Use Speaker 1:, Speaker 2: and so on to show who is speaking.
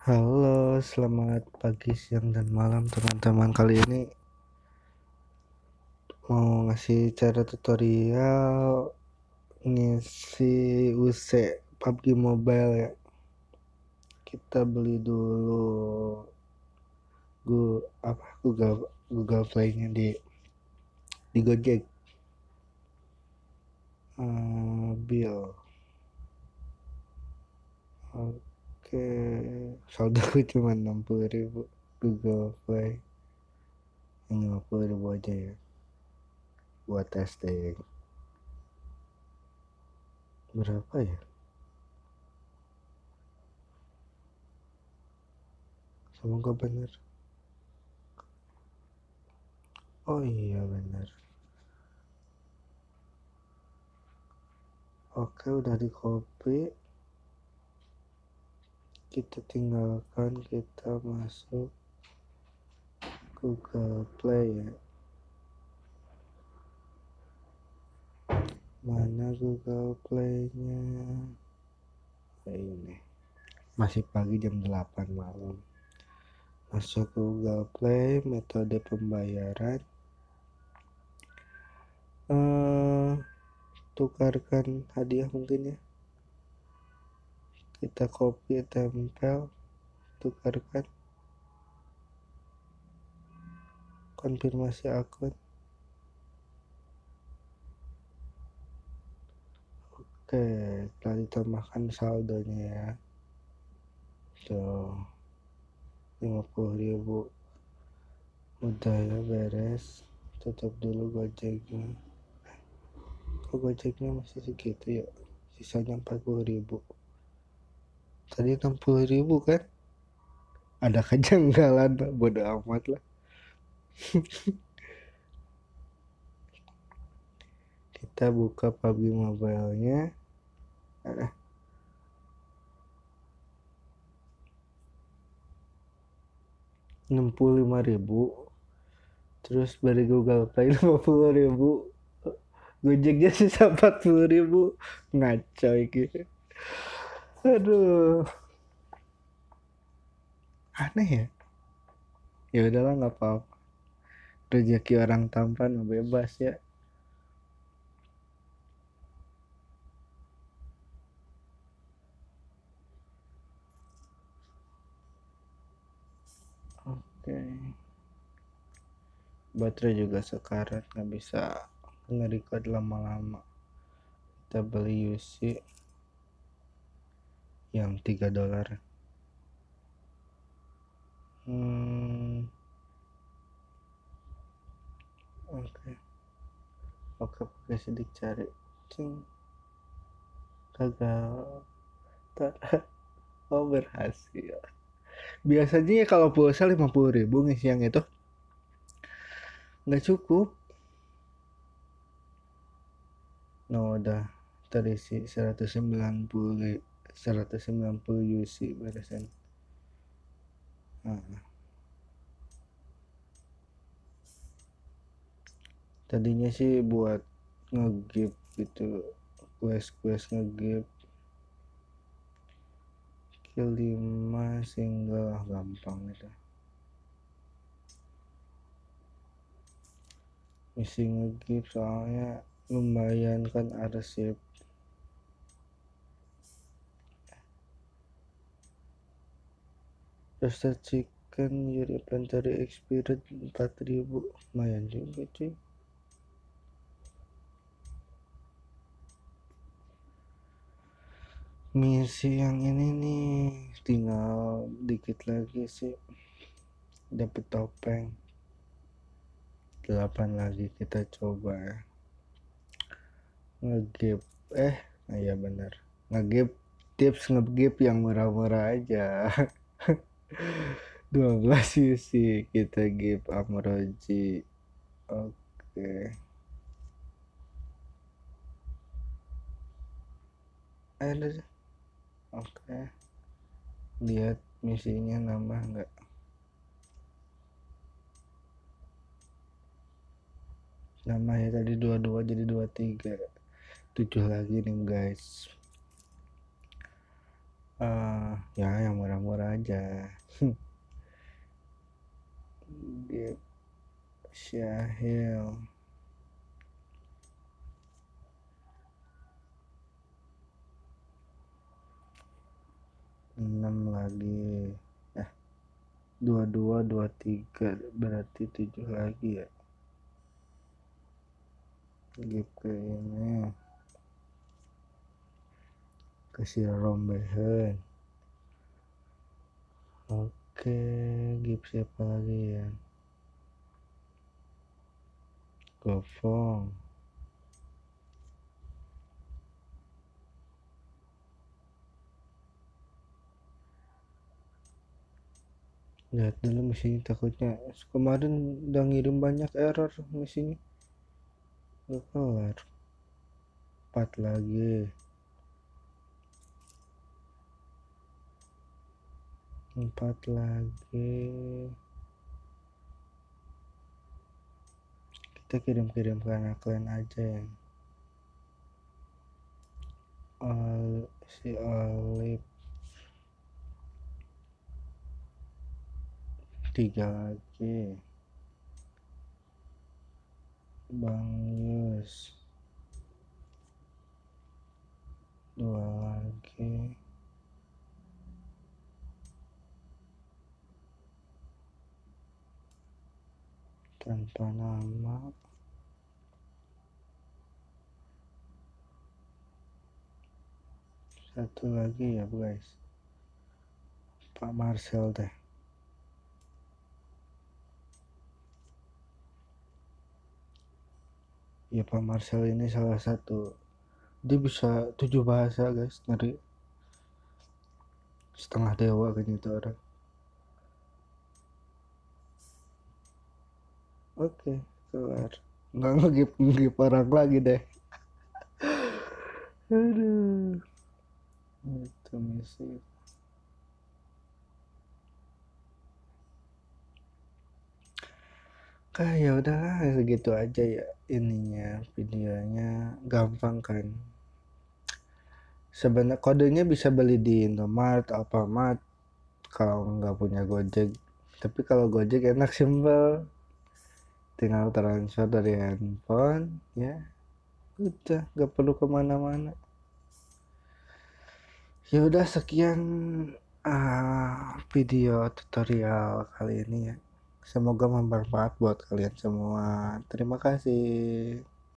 Speaker 1: Halo, selamat pagi, siang, dan malam teman-teman. Kali ini mau ngasih cara tutorial ngisi UC PUBG Mobile ya. Kita beli dulu Google Play-nya di Gojek. Bill. Oke, saldoku cuma 60.000 Google Play. 50.000 aja ya buat testing. Berapa ya? Semoga benar. Oh iya benar. Oke, udah di copy. Kita tinggalkan, kita masuk Google Play ya. Mana Google Play-nya? Ini. Masih pagi jam 8 malam. Masuk Google Play, metode pembayaran. Tukarkan hadiah mungkin ya. Kita copy, tempel, tukarkan. Konfirmasi akun. Oke, telah ditambahkan saldonya ya. Tuh, 50.000. Udah ya, beres. Tutup dulu Gojeknya. Kok Gojeknya masih segitu ya? Sisanya 40.000. Tadi 60.000 kan? Ada kejanggalan, bodo amat lah. Kita buka PUBG Mobile-nya. 65.000. Terus dari Google Play 50.000. Gojeknya sisa 40.000. Ngaco gitu. Aduh. Aneh ya. Ya udahlah, nggak apa-apa. Rezeki orang tampan bebas ya. Oke. Baterai juga sekarat, nggak bisa nge-record lama-lama. Kita beli UC yang $3. Oke, pakai sidik cari. Gagal. Oh, berhasil. Biasanya ya kalau pulsa 50.000 ngisi yang itu nggak cukup. Udah terisi 190 UC beresan. Tadinya sih buat nge-gift gitu, quest nge-gift kill 5 single, gampang gitu. Misi nge-gift soalnya lumayan kan arsip. Roasted chicken your inventory expired 4.000, lumayan juga cuy. Misi yang ini nih tinggal dikit lagi sih dapet topeng 8 lagi. Kita coba nge-gip ya bener, nge-gip tips nge-gip yang murah-murah aja. 12 sih kita gip Amroji. Oke. Oke, lihat misinya nambah nggak. Nambah ya, tadi 22 jadi 23, 7 lagi nih guys. Ya yang murah-murah aja. Gip Syahil 6 lagi, 22 23 berarti 7 lagi ya. Gip ke ini kasih rombehan. Oke, gip siapa lagi ya? Gofong. Lihat dulu misinya, takutnya kemarin udah ngirim banyak error misinya gak kelar. 4 lagi, 4 lagi. Kita kirim-kirim ke anak lain aja ya. Si Olip 3 lagi, Bang Yus 2 lagi, tanpa nama. Satu lagi ya guys, Pak Marcel deh. Ya Pak Marcel ini salah satu, dia bisa 7 bahasa guys, ngeri. Setengah dewa kan itu orang. Oke, kelar. Nggak ngegip orang lagi deh. Aduh, itu misi. Ya udahlah, segitu aja ya ininya, videonya gampang kan. Sebenarnya kodenya bisa beli di Indomaret, Alfamart kalau nggak punya Gojek. Tapi kalau Gojek enak, simpel, tinggal transfer dari handphone ya, udah nggak perlu kemana-mana. Ya udah, sekian video tutorial kali ini ya. Semoga bermanfaat buat kalian semua. Terima kasih.